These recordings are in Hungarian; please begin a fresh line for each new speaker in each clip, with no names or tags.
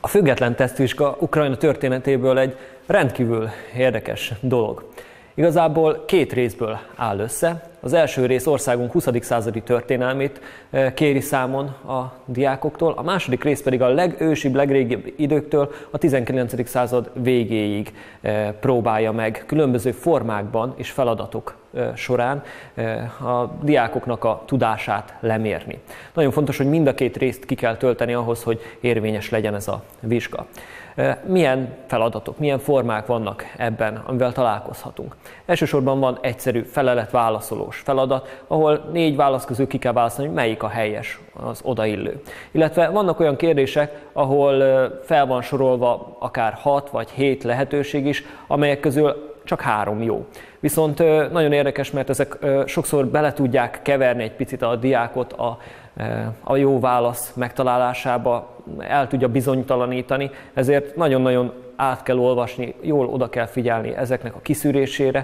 független tesztvizsga Ukrajna történetéből egy rendkívül érdekes dolog. Igazából két részből áll össze. Az első rész országunk 20. századi történelmét kéri számon a diákoktól, a második rész pedig a legősibb, legrégibb időktől a 19. század végéig próbálja meg különböző formákban és feladatok során a diákoknak a tudását lemérni. Nagyon fontos, hogy mind a két részt ki kell tölteni ahhoz, hogy érvényes legyen ez a vizsga. Milyen feladatok, milyen formák vannak ebben, amivel találkozhatunk? Elsősorban van egyszerű felelet-válaszolós feladat, ahol 4 válasz közül ki kell válaszolni, hogy melyik a helyes, az odaillő. Illetve vannak olyan kérdések, ahol fel van sorolva akár 6 vagy 7 lehetőség is, amelyek közül csak 3 jó. Viszont nagyon érdekes, mert ezek sokszor bele tudják keverni egy picit a diákot a jó válasz megtalálásába, el tudja bizonytalanítani, ezért nagyon-nagyon át kell olvasni, jól oda kell figyelni ezeknek a kiszűrésére,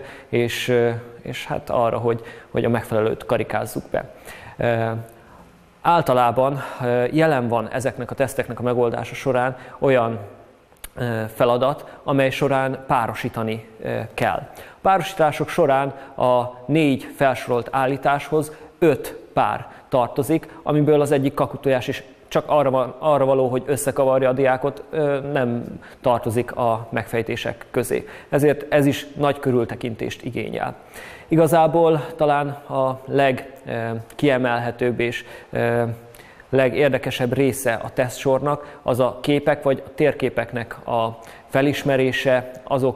és hát arra, hogy a megfelelőt karikázzuk be. Általában jelen van ezeknek a teszteknek a megoldása során olyan feladat, amely során párosítani kell. A párosítások során a 4 felsorolt állításhoz 5 pár tartozik, amiből az egyik kakutojás is csak arra való, hogy összekavarja a diákot, nem tartozik a megfejtések közé. Ezért ez is nagy körültekintést igényel. Igazából talán a legkiemelhetőbb és legérdekesebb része a tesztsornak az a képek vagy a térképeknek a felismerése,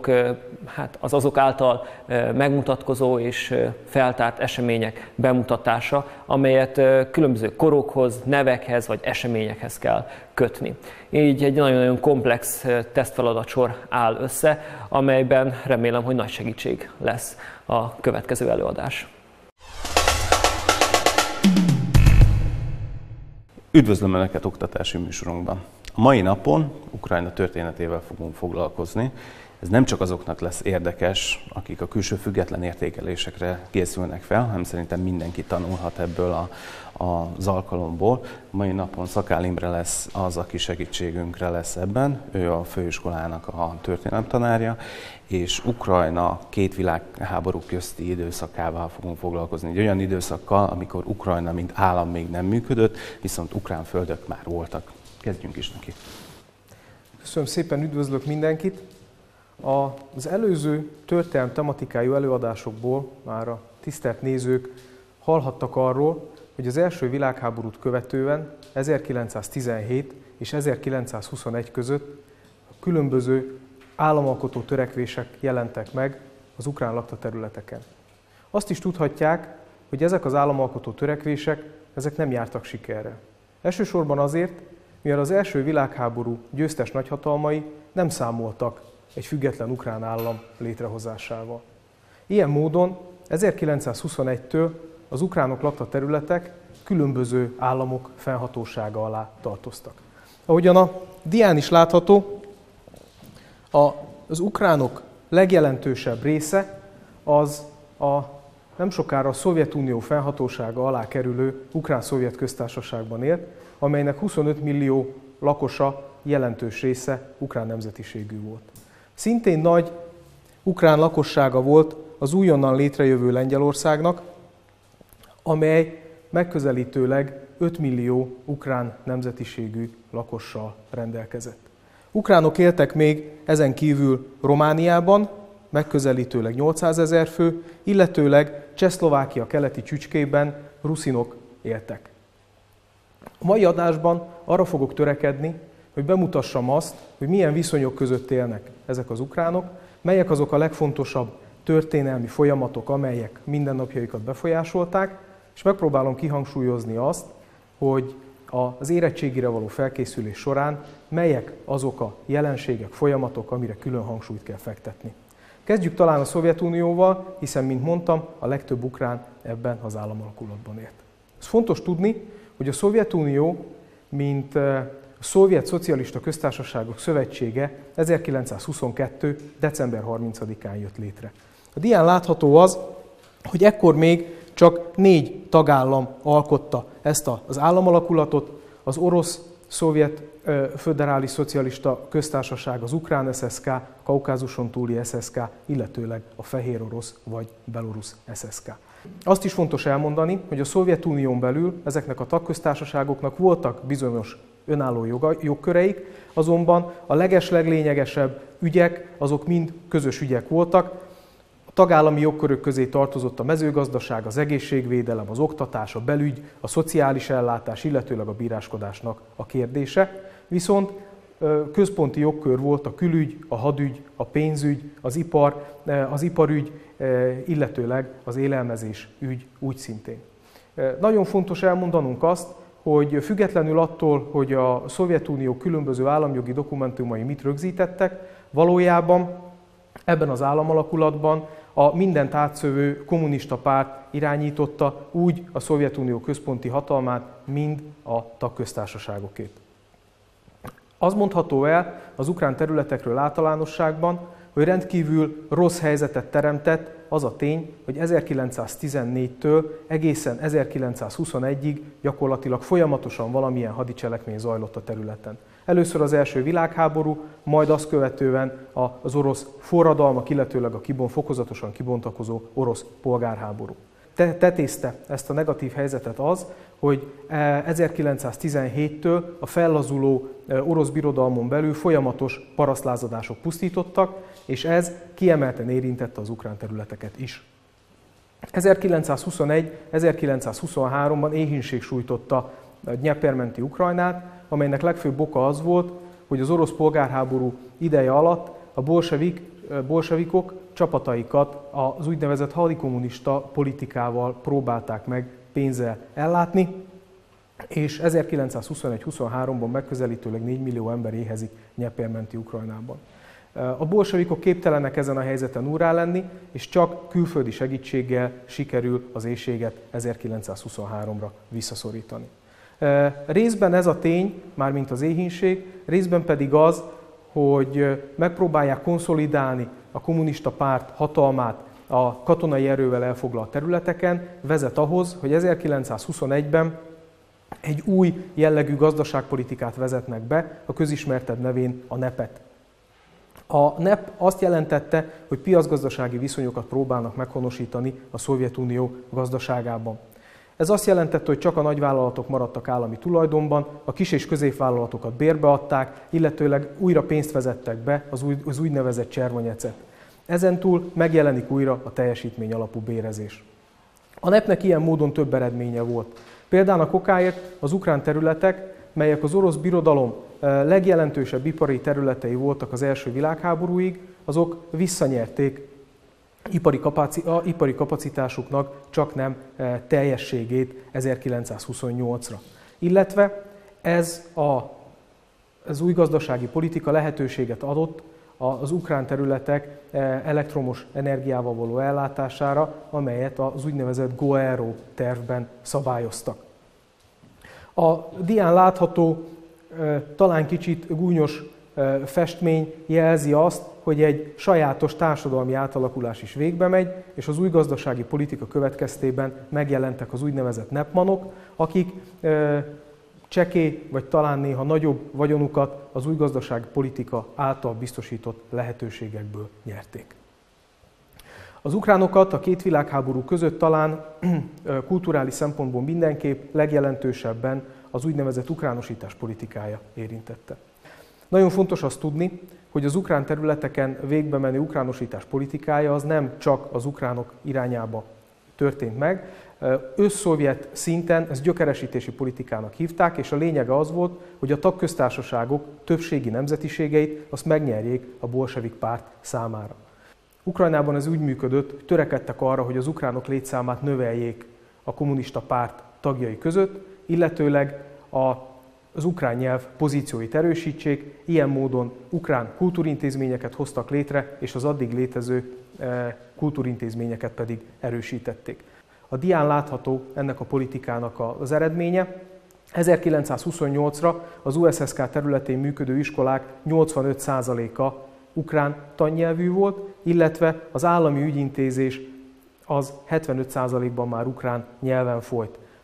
azok által megmutatkozó és feltárt események bemutatása, amelyet különböző korokhoz, nevekhez vagy eseményekhez kell kötni. Így egy nagyon-nagyon komplex tesztfeladatsor áll össze, amelyben remélem, hogy nagy segítség lesz a következő előadás.
Üdvözlöm Önöket oktatási műsorunkban! A mai napon Ukrajna történetével fogunk foglalkozni. Ez nem csak azoknak lesz érdekes, akik a külső független értékelésekre készülnek fel, hanem szerintem mindenki tanulhat ebből az alkalomból. A mai napon Szakál Imre lesz az, aki segítségünkre lesz ebben. Ő a főiskolának a történelemtanárja, és Ukrajna 2 világháború közti időszakával fogunk foglalkozni. Egy olyan időszakkal, amikor Ukrajna mint állam még nem működött, viszont ukrán földök már voltak. Kezdjünk is neki.
Köszönöm szépen, üdvözlök mindenkit! Az előző történelem tematikájú előadásokból már a tisztelt nézők hallhattak arról, hogy az első világháborút követően 1917 és 1921 között a különböző államalkotó törekvések jelentek meg az ukrán lakta területeken. Azt is tudhatják, hogy ezek az államalkotó törekvések nem jártak sikerre. Elsősorban azért, mivel az első világháború győztes nagyhatalmai nem számoltak egy független ukrán állam létrehozásával. Ilyen módon 1921-től az ukránok lakta területek különböző államok fennhatósága alá tartoztak. Ahogyan a dián is látható, az ukránok legjelentősebb része az nem sokára a Szovjetunió fennhatósága alá kerülő Ukrán-Szovjet Köztársaságban élt, amelynek 25 millió lakosa jelentős része ukrán nemzetiségű volt. Szintén nagy ukrán lakossága volt az újonnan létrejövő Lengyelországnak, amely megközelítőleg 5 millió ukrán nemzetiségű lakossal rendelkezett. Ukránok éltek még ezen kívül Romániában, megközelítőleg 800 000 fő, illetőleg Csehszlovákia keleti csücskében ruszinok éltek. A mai adásban arra fogok törekedni, hogy bemutassam azt, hogy milyen viszonyok között élnek ezek az ukránok, melyek azok a legfontosabb történelmi folyamatok, amelyek mindennapjaikat befolyásolták, és megpróbálom kihangsúlyozni azt, hogy az érettségire való felkészülés során melyek azok a jelenségek, folyamatok, amire külön hangsúlyt kell fektetni. Kezdjük talán a Szovjetunióval, hiszen, mint mondtam, a legtöbb ukrán ebben az államalakulatban élt. Ez fontos tudni, hogy a Szovjetunió, mint a Szovjet Szocialista Köztársaságok Szövetsége 1922. december 30-án jött létre. A dián látható az, hogy ekkor még csak 4 tagállam alkotta ezt az államalakulatot, az orosz, szovjet, Föderális Szocialista Köztársaság, az Ukrán SSK, Kaukázuson túli SSK, illetőleg a Fehér Orosz vagy Belorusz SSK. Azt is fontos elmondani, hogy a Szovjetunión belül ezeknek a tagköztársaságoknak voltak bizonyos önálló jogköreik, azonban a legesleglényegesebb ügyek azok mind közös ügyek voltak. A tagállami jogkörök közé tartozott a mezőgazdaság, az egészségvédelem, az oktatás, a belügy, a szociális ellátás, illetőleg a bíráskodásnak a kérdése. Viszont központi jogkör volt a külügy, a hadügy, a pénzügy, az iparügy, illetőleg az élelmezés ügy úgy szintén. Nagyon fontos elmondanunk azt, hogy függetlenül attól, hogy a Szovjetunió különböző államjogi dokumentumai mit rögzítettek, valójában ebben az államalakulatban a mindent átszövő kommunista párt irányította úgy a Szovjetunió központi hatalmát, mind a tagköztársaságokét. Az mondható el az ukrán területekről általánosságban, hogy rendkívül rossz helyzetet teremtett az a tény, hogy 1914-től egészen 1921-ig gyakorlatilag folyamatosan valamilyen hadicselekmény zajlott a területen. Először az első világháború, majd azt követően az orosz forradalmak, illetőleg a fokozatosan kibontakozó orosz polgárháború. Tetézte ezt a negatív helyzetet az, hogy 1917-től a fellazuló orosz birodalmon belül folyamatos parasztlázadások pusztítottak, és ez kiemelten érintette az ukrán területeket is. 1921-1923-ban éhínség sújtotta a Dnyeper-menti Ukrajnát, amelynek legfőbb oka az volt, hogy az orosz polgárháború ideje alatt a bolsevikok csapataikat az úgynevezett hadikommunista politikával próbálták meg pénzzel ellátni, és 1921-23-ban megközelítőleg 4 millió ember éhezik Dnyeper-menti Ukrajnában. A bolsevikok képtelenek ezen a helyzeten úrrá lenni, és csak külföldi segítséggel sikerül az éhséget 1923-ra visszaszorítani. Részben ez a tény, mármint az éhínség, részben pedig az, hogy megpróbálják konszolidálni a kommunista párt hatalmát a katonai erővel elfoglalt területeken, vezet ahhoz, hogy 1921-ben egy új jellegű gazdaságpolitikát vezetnek be, a közismertebb nevén a NEP-et. A NEP azt jelentette, hogy piacgazdasági viszonyokat próbálnak meghonosítani a Szovjetunió gazdaságában. Ez azt jelentette, hogy csak a nagyvállalatok maradtak állami tulajdonban, a kis- és középvállalatokat bérbe adták, illetőleg újra pénzt vezettek be, az úgynevezett cservonyecet. Ezentúl megjelenik újra a teljesítmény alapú bérezés. A NEP-nek ilyen módon több eredménye volt. Például okáért az ukrán területek, melyek az orosz birodalom legjelentősebb ipari területei voltak az első világháborúig, azok visszanyerték ipari kapacitásuknak csak nem teljességét 1928-ra. Illetve ez új gazdasági politika lehetőséget adott az ukrán területek elektromos energiával való ellátására, amelyet az úgynevezett GOERO tervben szabályoztak. A dián látható, talán kicsit gúnyos festmény jelzi azt, hogy egy sajátos társadalmi átalakulás is végbe megy, és az új gazdasági politika következtében megjelentek az úgynevezett nepmanok, akik csekély vagy talán néha nagyobb vagyonukat az új gazdasági politika által biztosított lehetőségekből nyerték. Az ukránokat a két világháború között talán kulturális szempontból mindenképp legjelentősebben az úgynevezett ukránosítás politikája érintette. Nagyon fontos azt tudni, hogy az ukrán területeken végbe menő ukránosítás politikája az nem csak az ukránok irányába történt meg. Összszovjet szinten ezt gyökeresítési politikának hívták, és a lényege az volt, hogy a tagköztársaságok többségi nemzetiségeit azt megnyerjék a bolsevik párt számára. Ukrajnában ez úgy működött, hogy törekedtek arra, hogy az ukránok létszámát növeljék a kommunista párt tagjai között, illetőleg az ukrán nyelv pozícióit erősítsék, ilyen módon ukrán kultúrintézményeket hoztak létre, és az addig létező kultúrintézményeket pedig erősítették. A dián látható ennek a politikának az eredménye. 1928-ra az USSK területén működő iskolák 85%-a ukrán tannyelvű volt, illetve az állami ügyintézés az 75%-ban már ukrán nyelven folyt.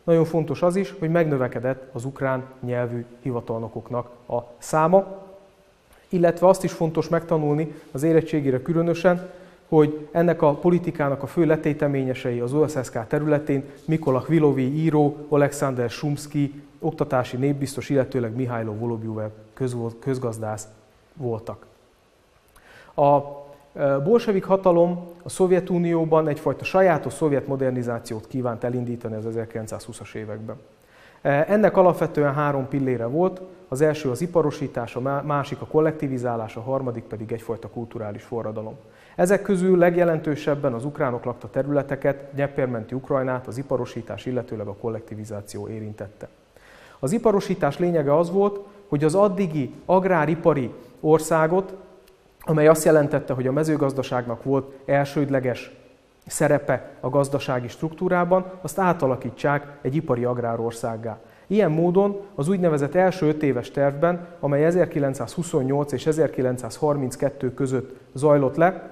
Nagyon fontos az is, hogy megnövekedett az ukrán nyelvű hivatalnokoknak a száma, illetve azt is fontos megtanulni az érettségére különösen, hogy ennek a politikának a fő letéteményesei az OSSK területén Mikola Hvilovi író, Oleksandr Shumsky, oktatási népbiztos, illetőleg Mihailo Volobjujev közgazdász voltak. A bolsevik hatalom a Szovjetunióban egyfajta sajátos szovjet modernizációt kívánt elindítani az 1920-as években. Ennek alapvetően 3 pillére volt, az első az iparosítás, a másik a kollektivizálás, a harmadik pedig egyfajta kulturális forradalom. Ezek közül legjelentősebben az ukránok lakta területeket, Dnyeper-menti Ukrajnát az iparosítás, illetőleg a kollektivizáció érintette. Az iparosítás lényege az volt, hogy az addigi agráripari országot, amely azt jelentette, hogy a mezőgazdaságnak volt elsődleges szerepe a gazdasági struktúrában, azt átalakítsák egy ipari agrárországgá. Ilyen módon az úgynevezett első 5 éves tervben, amely 1928 és 1932 között zajlott le,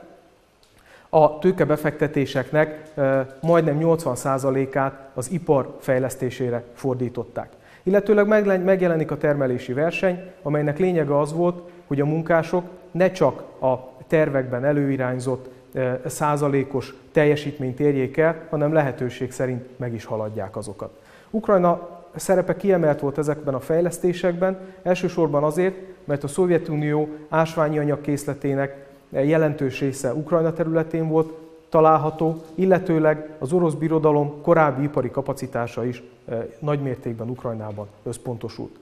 a tőkebefektetéseknek majdnem 80%-át az ipar fejlesztésére fordították. Illetőleg megjelenik a termelési verseny, amelynek lényege az volt, hogy a munkások ne csak a tervekben előirányzott százalékos teljesítményt érjék el, hanem lehetőség szerint meg is haladják azokat. Ukrajna szerepe kiemelt volt ezekben a fejlesztésekben, elsősorban azért, mert a Szovjetunió ásványi anyagkészletének jelentős része Ukrajna területén volt található, illetőleg az orosz birodalom korábbi ipari kapacitása is nagymértékben Ukrajnában összpontosult.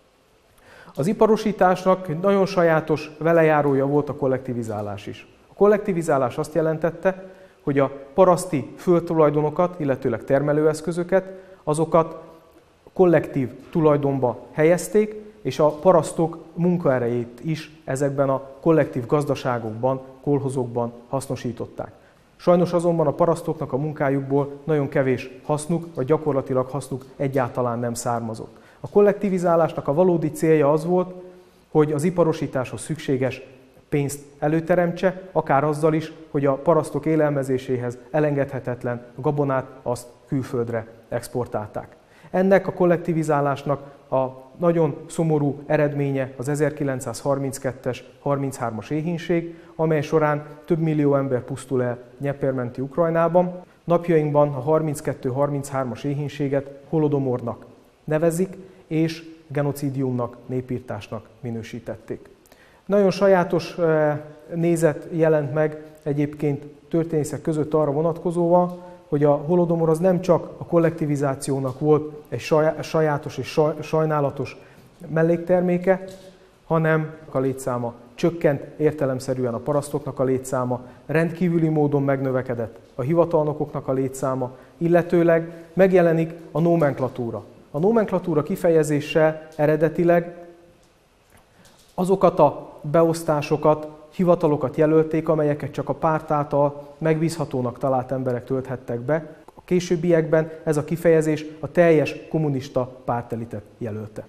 Az iparosításnak nagyon sajátos velejárója volt a kollektivizálás is. A kollektivizálás azt jelentette, hogy a paraszti földtulajdonokat, illetőleg termelőeszközöket, azokat kollektív tulajdonba helyezték, és a parasztok munkaerejét is ezekben a kollektív gazdaságokban, kolhozokban hasznosították. Sajnos azonban a parasztoknak a munkájukból nagyon kevés hasznuk, vagy gyakorlatilag hasznuk egyáltalán nem származott. A kollektivizálásnak a valódi célja az volt, hogy az iparosításhoz szükséges pénzt előteremtse, akár azzal is, hogy a parasztok élelmezéséhez elengedhetetlen gabonát azt külföldre exportálták. Ennek a kollektivizálásnak a nagyon szomorú eredménye az 1932-es, 33-as éhínség, amely során több millió ember pusztul el Dnyeper-menti Ukrajnában. Napjainkban a 32-33-as éhínséget holodomornak nevezik, és genocidiumnak, népirtásnak minősítették. Nagyon sajátos nézet jelent meg egyébként történészek között arra vonatkozóan, hogy a holodomor az nem csak a kollektivizációnak volt egy sajátos és sajnálatos mellékterméke, hanem a létszáma csökkent, értelemszerűen a parasztoknak a létszáma, rendkívüli módon megnövekedett a hivatalnokoknak a létszáma, illetőleg megjelenik a nomenklatúra. A nomenklatúra kifejezéssel eredetileg azokat a beosztásokat, hivatalokat jelölték, amelyeket csak a párt által megbízhatónak talált emberek tölthettek be. A későbbiekben ez a kifejezés a teljes kommunista pártelitet jelölte.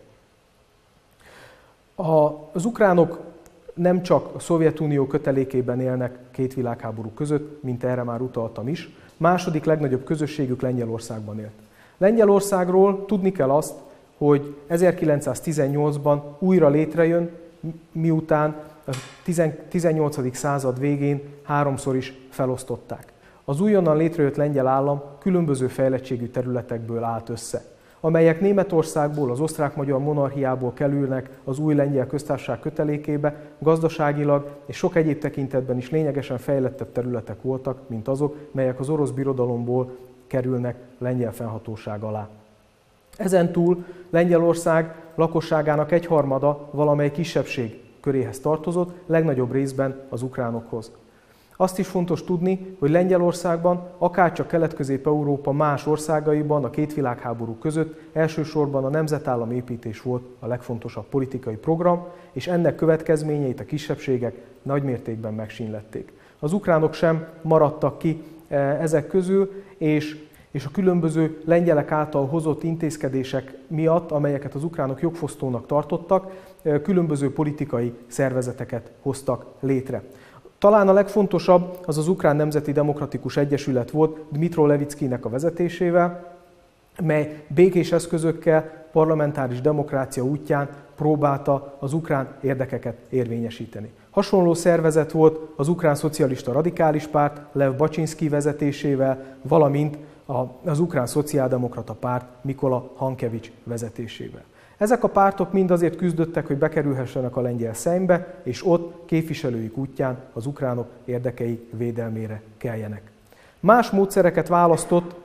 Az ukránok nem csak a Szovjetunió kötelékében élnek 2 világháború között, mint erre már utaltam is. Második legnagyobb közösségük Lengyelországban élt. Lengyelországról tudni kell azt, hogy 1918-ban újra létrejön, miután a 18. század végén 3-szor is felosztották. Az újonnan létrejött lengyel állam különböző fejlettségű területekből állt össze, amelyek Németországból, az osztrák-magyar monarchiából kerülnek az új lengyel köztársaság kötelékébe, gazdaságilag és sok egyéb tekintetben is lényegesen fejlettebb területek voltak, mint azok, melyek az orosz birodalomból kerülnek lengyel fennhatóság alá. Ezen túl Lengyelország lakosságának 1/3 valamely kisebbség köréhez tartozott, legnagyobb részben az ukránokhoz. Azt is fontos tudni, hogy Lengyelországban, akárcsak Kelet-Közép-Európa más országaiban a 2 világháború között elsősorban a nemzetállam építés volt a legfontosabb politikai program, és ennek következményeit a kisebbségek nagymértékben megsínlették. Az ukránok sem maradtak ki ezek közül, és a különböző lengyelek által hozott intézkedések miatt, amelyeket az ukránok jogfosztónak tartottak, különböző politikai szervezeteket hoztak létre. Talán a legfontosabb az az Ukrán Nemzeti Demokratikus Egyesület volt Dmytro Levickynek a vezetésével, mely békés eszközökkel, parlamentáris demokrácia útján próbálta az ukrán érdekeket érvényesíteni. Hasonló szervezet volt az Ukrán Szocialista Radikális Párt Lev Baczynszky vezetésével, valamint az Ukrán Szociáldemokrata Párt Mikola Hankevics vezetésével. Ezek a pártok mind azért küzdöttek, hogy bekerülhessenek a lengyel Szejmbe, és ott képviselőik útján az ukránok érdekei védelmére keljenek. Más módszereket választott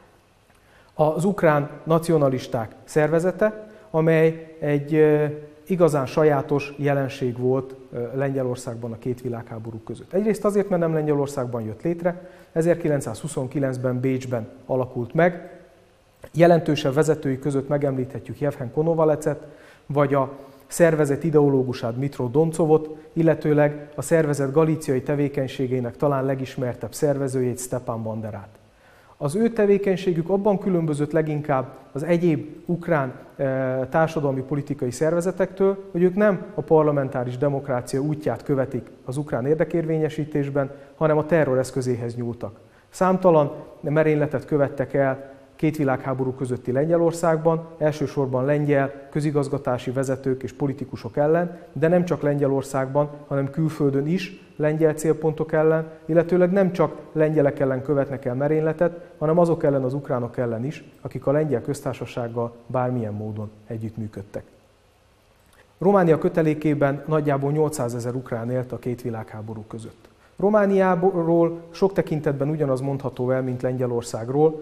az ukrán nacionalisták szervezete, amely egy igazán sajátos jelenség volt Lengyelországban a két világháború között. Egyrészt azért, mert nem Lengyelországban jött létre, 1929-ben Bécsben alakult meg. Jelentősebb vezetői között megemlíthetjük Jevhen Konovalecet, vagy a szervezet ideológusát Dmytro Doncovot, illetőleg a szervezet galíciai tevékenységének talán legismertebb szervezőjét, Stepan Banderát. Az ő tevékenységük abban különbözött leginkább az egyéb ukrán társadalmi politikai szervezetektől, hogy ők nem a parlamentáris demokrácia útját követik az ukrán érdekérvényesítésben, hanem a terror eszközéhez nyúltak. Számtalan merényletet követtek el két világháború közötti Lengyelországban, elsősorban lengyel közigazgatási vezetők és politikusok ellen, de nem csak Lengyelországban, hanem külföldön is lengyel célpontok ellen, illetőleg nem csak lengyelek ellen követnek el merényletet, hanem azok ellen, az ukránok ellen is, akik a lengyel köztársasággal bármilyen módon együttműködtek. Románia kötelékében nagyjából 800 000 ukrán élt a két világháború között. Romániáról sok tekintetben ugyanaz mondható el, mint Lengyelországról,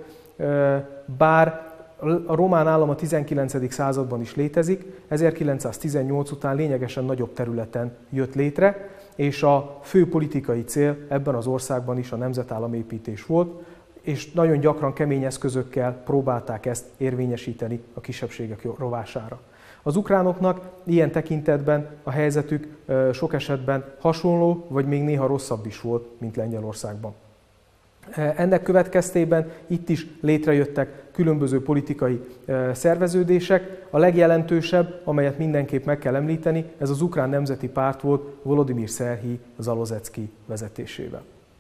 bár a román állam a 19. században is létezik, 1918 után lényegesen nagyobb területen jött létre, és a fő politikai cél ebben az országban is a nemzetállamépítés volt, és nagyon gyakran kemény eszközökkel próbálták ezt érvényesíteni a kisebbségek rovására. Az ukránoknak ilyen tekintetben a helyzetük sok esetben hasonló, vagy még néha rosszabb is volt, mint Lengyelországban. Ennek következtében itt is létrejöttek különböző politikai szerveződések. A legjelentősebb, amelyet mindenképp meg kell említeni, ez az Ukrán Nemzeti Párt volt Volodymyr Szerhij Zalozecki vezetésével.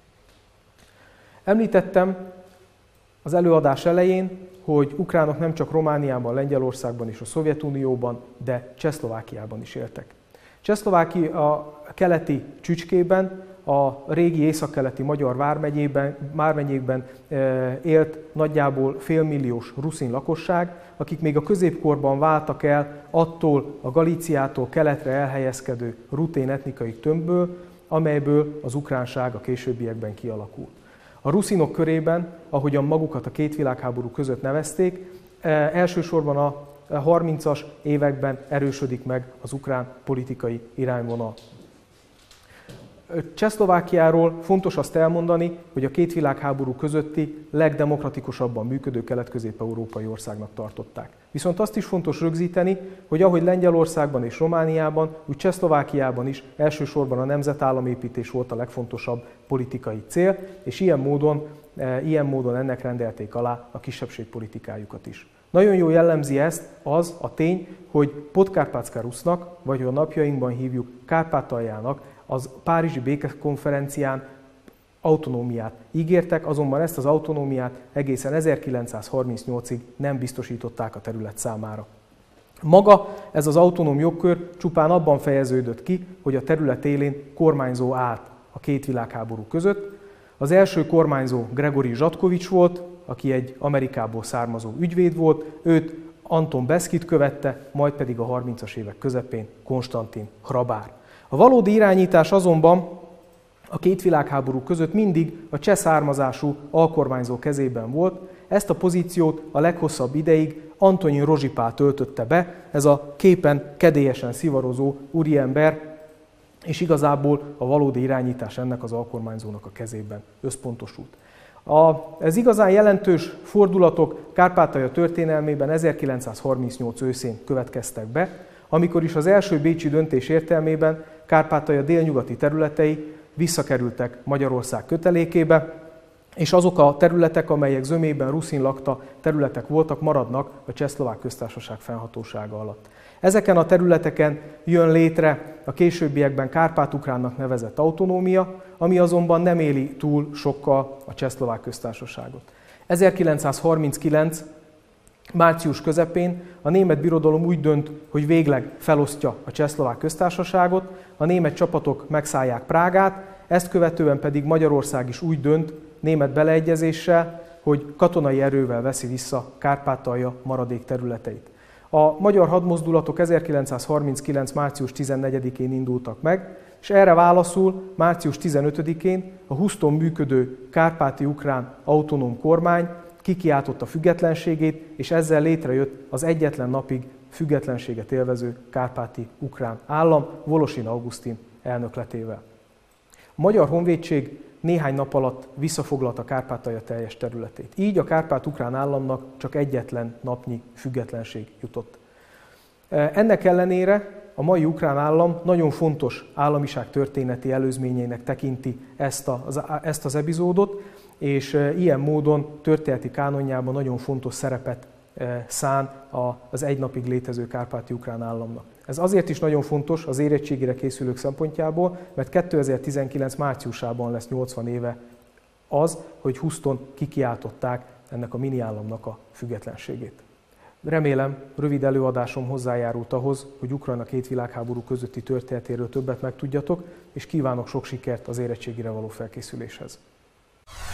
Említettem az előadás elején, hogy ukránok nem csak Romániában, Lengyelországban és a Szovjetunióban, de Csehszlovákiában is éltek. Csehszlovákia a keleti csücskében, a régi északkeleti magyar vármegyékben élt nagyjából félmilliós ruszin lakosság, akik még a középkorban váltak el attól a Galíciától keletre elhelyezkedő rutén etnikai tömbből, amelyből az ukránság a későbbiekben kialakult. A ruszinok körében, ahogyan magukat a két világháború között nevezték, elsősorban a 30-as években erősödik meg az ukrán politikai irányvonal. Csehszlovákiáról fontos azt elmondani, hogy a két világháború közötti legdemokratikusabban működő kelet-közép-európai országnak tartották. Viszont azt is fontos rögzíteni, hogy ahogy Lengyelországban és Romániában, úgy Csehszlovákiában is elsősorban a nemzetállamépítés volt a legfontosabb politikai cél, és ilyen módon ennek rendelték alá a kisebbségpolitikájukat is. Nagyon jól jellemzi ezt az a tény, hogy Podkárpátszka Rusznak, vagy a napjainkban hívjuk Kárpátaljának, az Párizsi Békekonferencián autonómiát ígértek, azonban ezt az autonómiát egészen 1938-ig nem biztosították a terület számára. Maga ez az autonóm jogkör csupán abban fejeződött ki, hogy a terület élén kormányzó állt a két világháború között. Az első kormányzó Gregori Zsatkovics volt, aki egy Amerikából származó ügyvéd volt, őt Anton Beszkit követte, majd pedig a 30-as évek közepén Konstantin Hrabár. A valódi irányítás azonban a két világháború között mindig a cseh származású alkormányzó kezében volt. Ezt a pozíciót a leghosszabb ideig Antonin Rozsipál töltötte be, ez a képen kedélyesen szivarozó úriember, és igazából a valódi irányítás ennek az alkormányzónak a kezében összpontosult. Ez igazán jelentős fordulatok Kárpátalja történelmében 1938 őszén következtek be, amikor is az első bécsi döntés értelmében Kárpátalja délnyugati területei visszakerültek Magyarország kötelékébe, és azok a területek, amelyek zömében ruszin lakta területek voltak, maradnak a Csehszlovák köztársaság fennhatósága alatt. Ezeken a területeken jön létre a későbbiekben Kárpát-ukránnak nevezett autonómia, ami azonban nem éli túl sokkal a Csehszlovák köztársaságot. 1939. Március közepén a német birodalom úgy dönt, hogy végleg felosztja a Csehszlovák köztársaságot, a német csapatok megszállják Prágát, ezt követően pedig Magyarország is úgy dönt, német beleegyezéssel, hogy katonai erővel veszi vissza Kárpátalja maradék területeit. A magyar hadmozdulatok 1939. március 14-én indultak meg, és erre válaszul március 15-én a Huszton működő kárpáti ukrán autonóm kormány kikiáltotta függetlenségét, és ezzel létrejött az egyetlen napig függetlenséget élvező kárpáti ukrán állam Volosin Augustin elnökletével. A Magyar Honvédség néhány nap alatt visszafoglalta Kárpátalja teljes területét. Így a kárpát-ukrán államnak csak egyetlen napnyi függetlenség jutott. Ennek ellenére a mai ukrán állam nagyon fontos államiság történeti előzményének tekinti ezt az epizódot, és ilyen módon történeti kánonjában nagyon fontos szerepet szán az egy napig létező kárpáti ukrán államnak. Ez azért is nagyon fontos az érettségire készülők szempontjából, mert 2019. márciusában lesz 80 éve az, hogy Huszton kikiáltották ennek a mini államnak a függetlenségét. Remélem, rövid előadásom hozzájárult ahhoz, hogy Ukrajna két világháború közötti történetéről többet megtudjatok, és kívánok sok sikert az érettségire való felkészüléshez.